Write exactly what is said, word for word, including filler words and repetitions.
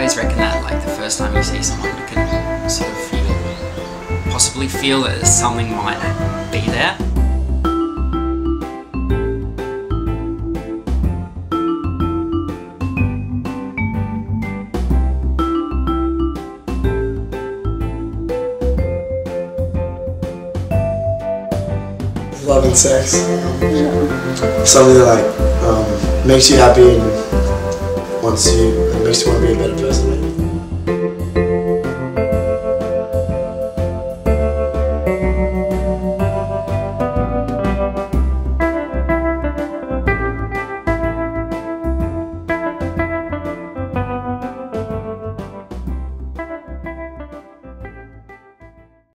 always reckon that like the first time you see someone, you can sort of feel, possibly feel that something might be there. Love and sex. Something that like um, makes you happy and wants you, it makes you want to be a better person. Maybe.